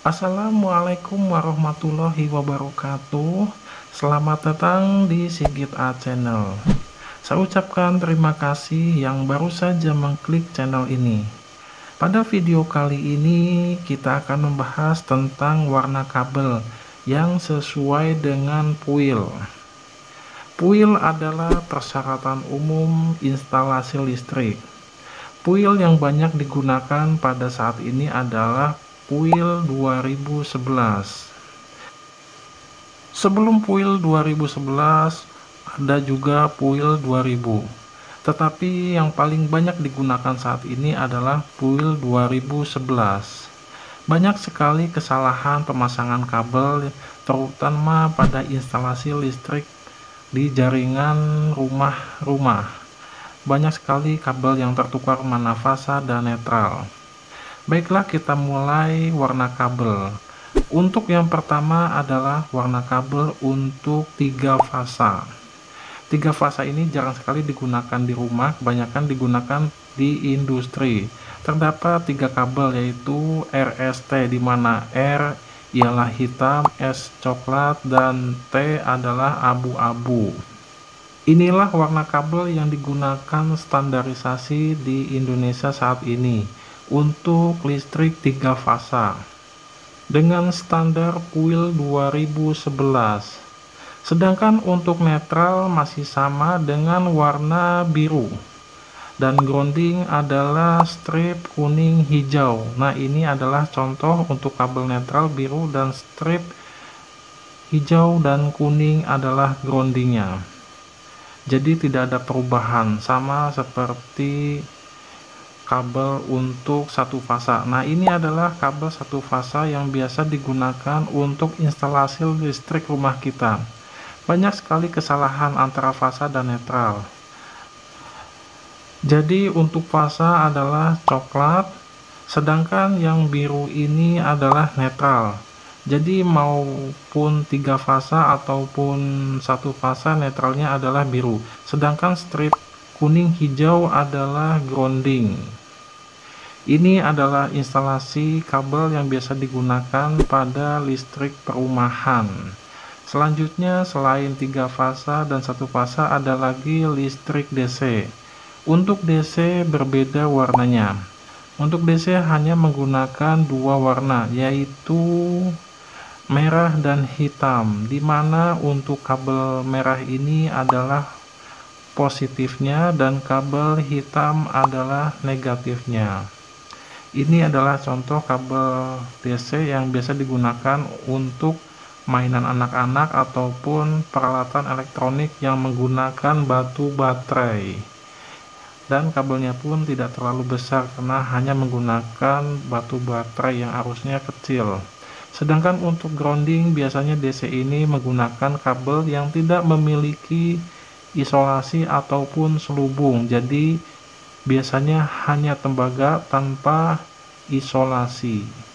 Assalamualaikum warahmatullahi wabarakatuh. Selamat datang di Sigit A Channel. Saya ucapkan terima kasih yang baru saja mengklik channel ini. Pada video kali ini kita akan membahas tentang warna kabel yang sesuai dengan PUIL. PUIL adalah persyaratan umum instalasi listrik. PUIL yang banyak digunakan pada saat ini adalah PUIL 2011. Sebelum PUIL 2011 ada juga PUIL 2000. Tetapi yang paling banyak digunakan saat ini adalah PUIL 2011. Banyak sekali kesalahan pemasangan kabel, terutama pada instalasi listrik di jaringan rumah-rumah. Banyak sekali kabel yang tertukar mana fasa dan netral. Baiklah, kita mulai warna kabel. Untuk yang pertama adalah warna kabel untuk 3 fasa. 3 fasa ini jarang sekali digunakan di rumah, kebanyakan digunakan di industri. Terdapat 3 kabel yaitu RST, di mana R ialah hitam, S coklat, dan T adalah abu-abu. Inilah warna kabel yang digunakan standarisasi di Indonesia saat ini untuk listrik 3 fasa dengan standar PUIL 2011. Sedangkan untuk netral masih sama dengan warna biru, dan grounding adalah strip kuning hijau. Nah, ini adalah contoh untuk kabel netral biru, dan strip hijau dan kuning adalah groundingnya. Jadi tidak ada perubahan, sama seperti kabel untuk 1 fasa. Nah, ini adalah kabel 1 fasa yang biasa digunakan untuk instalasi listrik rumah kita. Banyak sekali kesalahan antara fasa dan netral. Jadi untuk fasa adalah coklat, sedangkan yang biru ini adalah netral. Jadi maupun 3 fasa ataupun 1 fasa, netralnya adalah biru, sedangkan strip kuning hijau adalah grounding. Ini adalah instalasi kabel yang biasa digunakan pada listrik perumahan. Selanjutnya, selain 3 fasa dan 1 fasa, ada lagi listrik DC. Untuk DC berbeda warnanya. Untuk DC hanya menggunakan 2 warna, yaitu merah dan hitam, di mana untuk kabel merah ini adalah positifnya dan kabel hitam adalah negatifnya. Ini adalah contoh kabel DC yang biasa digunakan untuk mainan anak-anak ataupun peralatan elektronik yang menggunakan batu baterai. Dan kabelnya pun tidak terlalu besar karena hanya menggunakan batu baterai yang arusnya kecil. Sedangkan untuk grounding biasanya DC ini menggunakan kabel yang tidak memiliki isolasi ataupun selubung. Jadi biasanya hanya tembaga tanpa isolasi.